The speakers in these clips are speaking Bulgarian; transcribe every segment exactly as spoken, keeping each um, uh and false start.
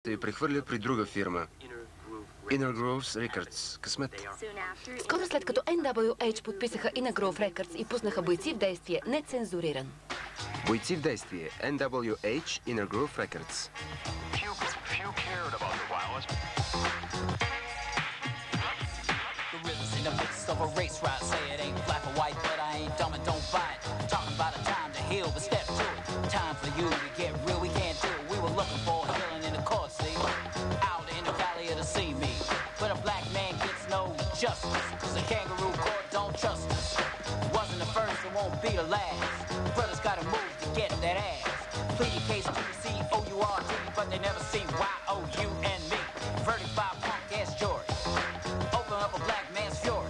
се прехвърля при друга фирма. Inner Grooves Records. Късмет. Скоро след като Ен Дабъл Ю Ейч подписаха Inner Groove Records и пуснаха Бойци в действие, нецензуриран. Бойци в действие. Ен Дабъл Ю Ейч, Inner Groove Records. Of a race ride, say it ain't black or white, but I ain't dumb and don't fight. Talking about a time to heal, but step to it. Time for you to get real, we can't do it. We were looking for healing in the court, see? Out in the valley of the sea, me. But a black man gets no justice, cause the kangaroo court don't trust us. Wasn't the first, it won't be the last. Brothers gotta move to get that ass. Plead your case to the C O U R T, but they never see Y O U and me. Verdict by punk ass George. Open up a black man's fury.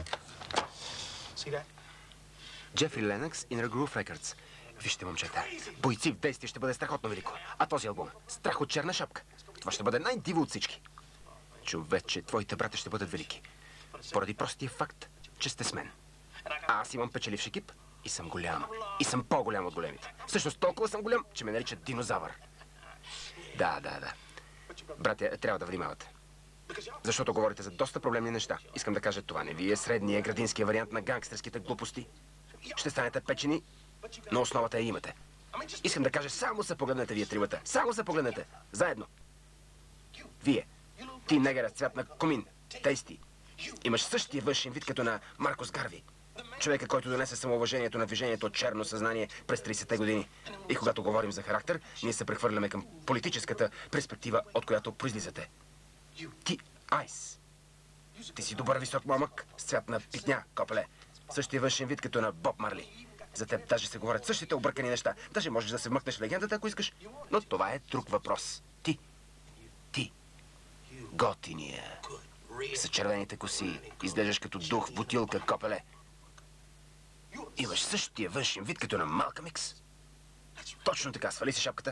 Джефри Ленъкс, Inner Groove Records. Вижте, момчета, Бойци в действие ще бъде страхотно велико. А този албум, Страх от черна шапка, това ще бъде най-диво от всички. Човече, твоите брата ще бъдат велики. Поради простия факт, че сте с мен. А аз имам печеливш екип и съм голям. И съм по-голям от големите. Всъщност толкова съм голям, че ме наричат динозавър. Да, да, да. Братя, трябва да внимавате. Защото говорите за доста проблемни неща. Искам да кажа, това не ви е средния градинския вариант на гангстерските глупости. Ще станете печени, но основата я имате. Искам да кажа, само се погледнете вие тримата. Само се погледнете. Заедно. Вие. Ти, негъра с цвят на комин. Тейсти. Имаш същия външен вид като на Маркус Гарви. Човека, който донесе самоуважението на движението от черно съзнание през тридесетте години. И когато говорим за характер, ние се прехвърляме към политическата перспектива, от която произлизате. Ти, Айс. Ти си добър висок момък с цвят на пикня, копеле. Същия външен вид като на Боб Марли. За теб даже се говорят същите объркани неща. Даже можеш да се вмъкнеш в легендата, ако искаш. Но това е друг въпрос. Ти. Ти. Готиния. С червените коси. Изглеждаш като дух в бутилка, копеле. Имаш същия външен вид като на Малкъм Икс. Точно така. Свали си шапката.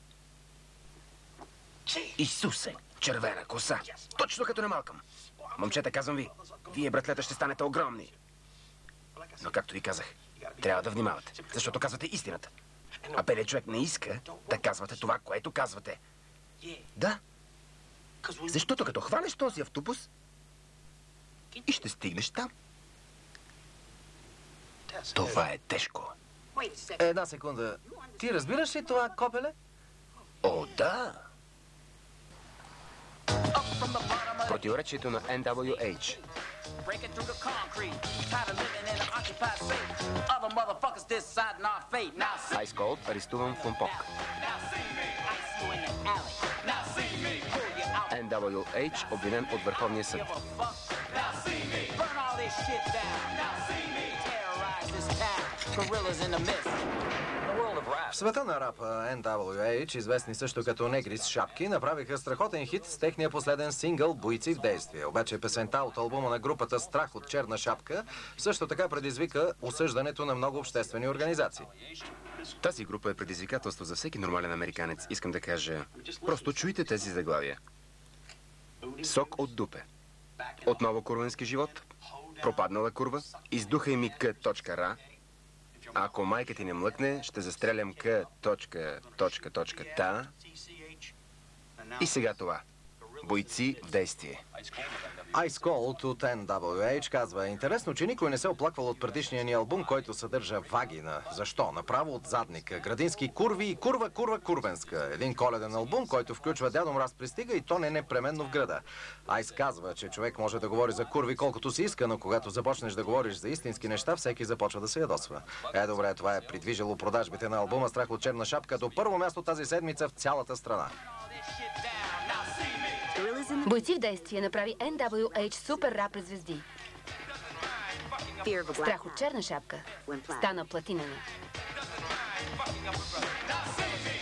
Исусе. Червена коса. Точно като на Малкъм. Момчета, казвам ви, вие, братлета, ще станете огромни. Но, както ви казах, трябва да внимавате, защото казвате истината. А белият човек не иска да казвате това, което казвате. Да. Защото като хванеш този автобус и ще стигнеш там. Това е тежко. Една секунда. Ти разбираш ли това, копеле? О, да. Противоречието на Ен Дабъл Ю Ейч. Ice Cold, арестуван в Ломпок. Ен Дабъл Ю Ейч, обвинен от Върховния съд. В света на рапа Ен Дабъл Ю Ейч, известни също като негри с шапки, направиха страхотен хит с техния последен сингъл «Бойци в действие». Обаче песента от албума на групата «Страх от черна шапка» също така предизвика осъждането на много обществени организации. Тази група е предизвикателство за всеки нормален американец. Искам да кажа, просто чуйте тези заглавия. Сок от дупе. Отново курвенски живот. Пропаднала курва. Издухай ми К. Ра. Ако майка ти не млъкне, ще застрелям К. Точка, точка, точка, та. И сега това. Бойци в действие. Ice Cold от Ен Дабъл Ю Ейч казва: интересно, че никой не се оплаквал от предишния ни албум, който съдържа вагина. Защо? Направо от задника. Градински курви и курва, курва, курвенска. Един коледен албум, който включва Дядо Мраз пристига и то не непременно в града. Айс казва, че човек може да говори за курви колкото си иска, но когато започнеш да говориш за истински неща, всеки започва да се ядосва. Е, добре, това е придвижило продажбите на албума «Страх от черна шапка» до първо място тази седмица в цялата страна. Бойци в действие направи Ен Дабъл Ю Ейч супер рап звезди. Страх от черна шапка стана платинена.